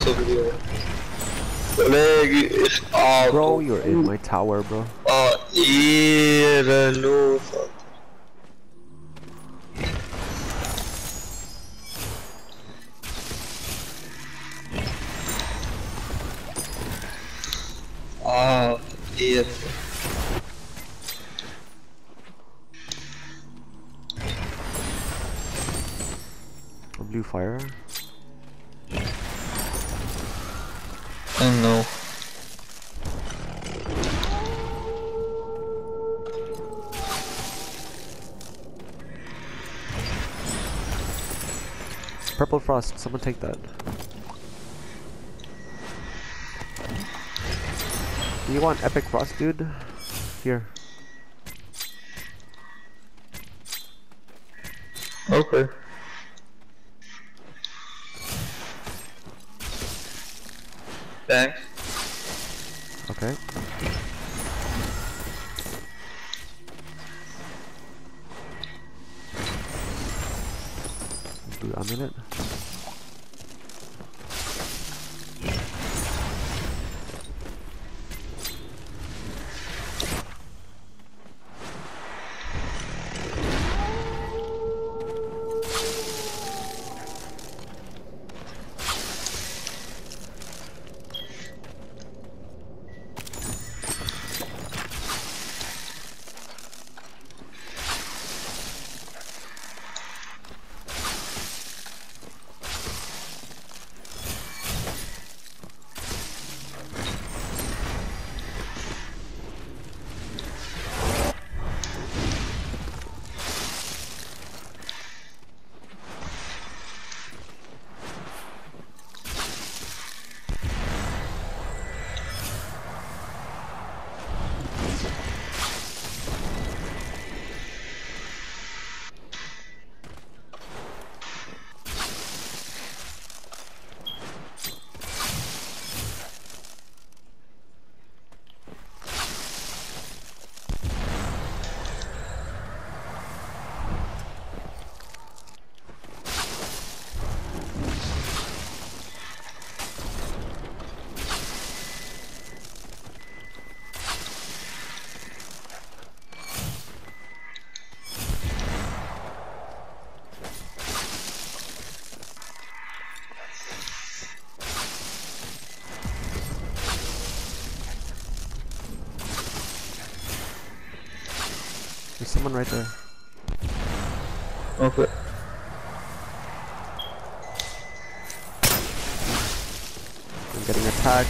over here. Leg is out. Bro, you're in my tower, bro. Yeah, no. Yeah. A blue fire. I know. Purple frost, someone take that. Do you want epic frost, dude? Here. Okay. Thanks. Okay. Blue amulet. There's someone right there. Okay. I'm getting attacked.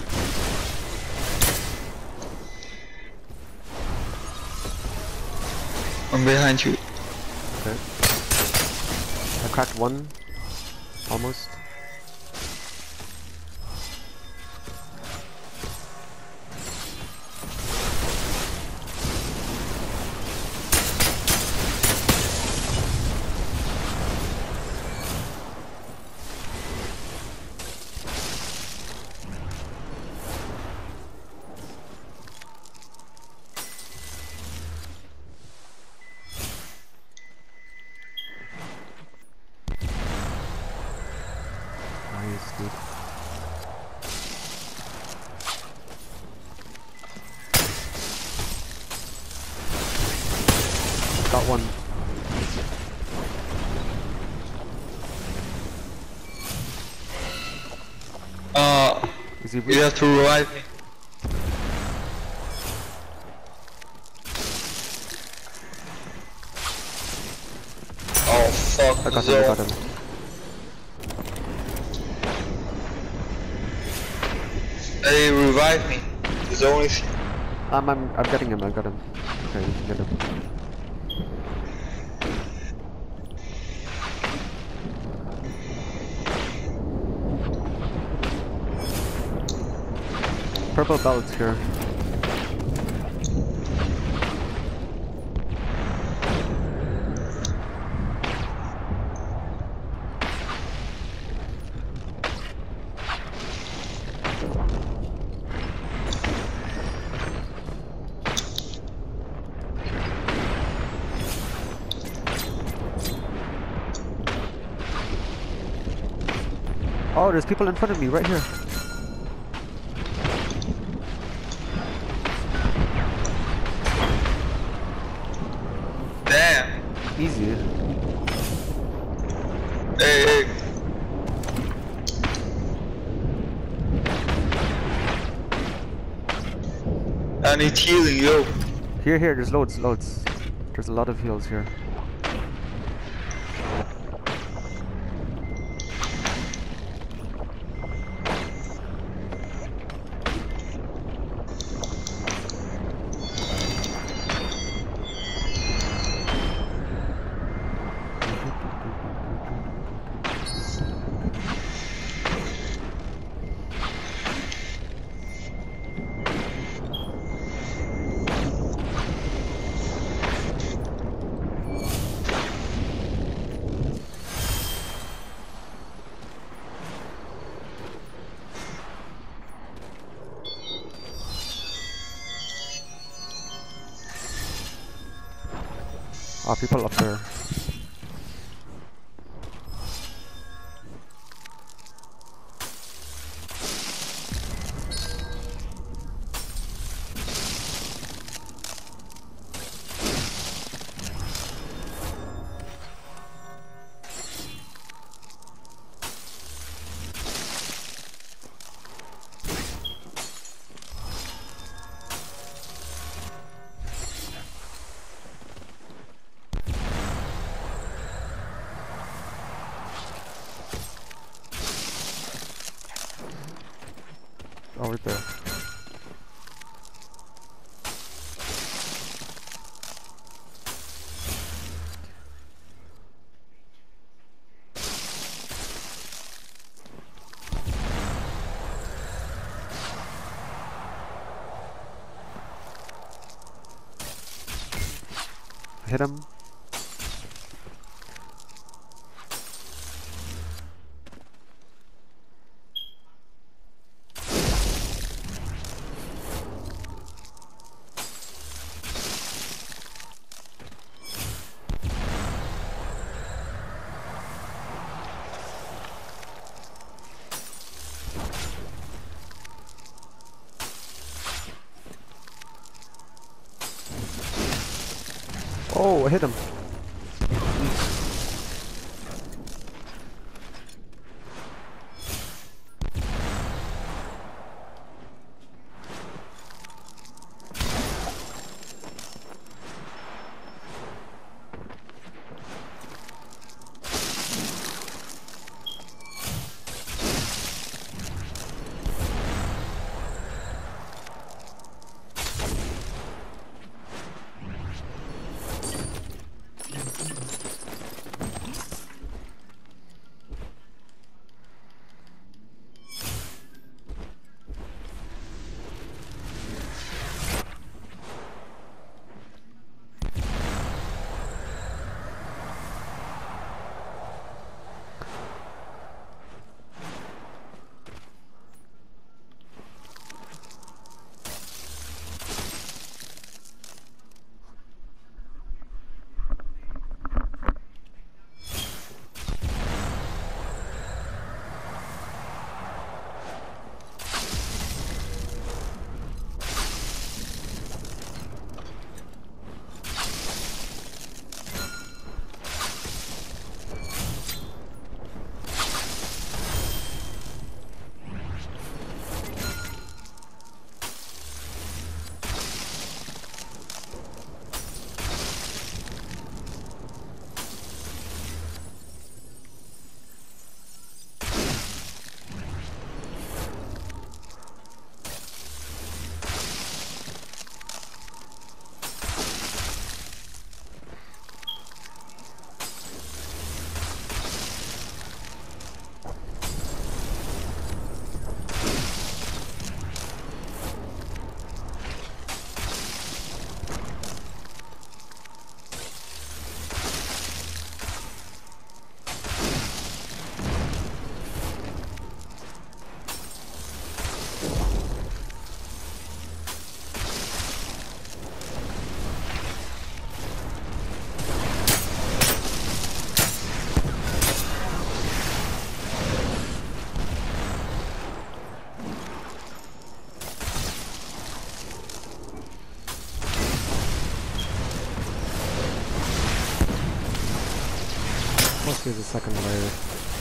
I'm behind you. Okay. I cracked one. Almost. Nice, dude. Got one. Is he You have to revive me. Oh fuck. I got him, I got him. Hey, revive me. There's only. I'm getting him, I got him. Okay, you can get him. Purple belts here. Oh, there's people in front of me right here. Damn. Easy. Hey, hey. I need healing, yo. Here, there's loads. There's a lot of heals here. Ah, people up there. Over there. Hit him. Oh, I hit him. Here's a second layer.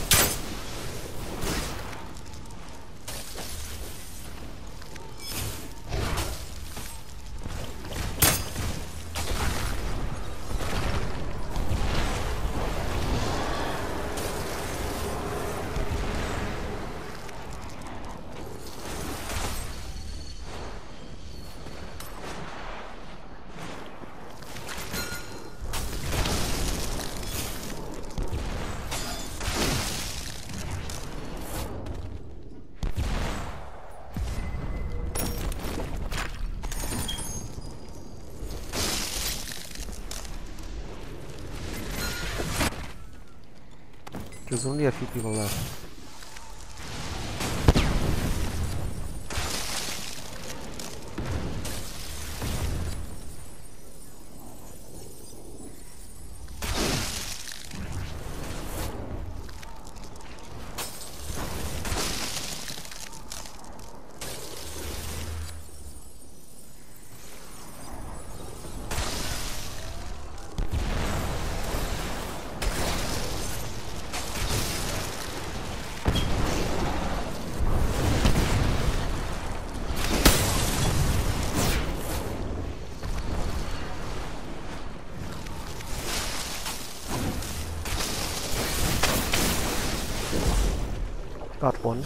There's only a few people left. Got one.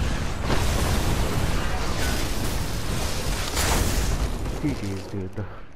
GG's, dude.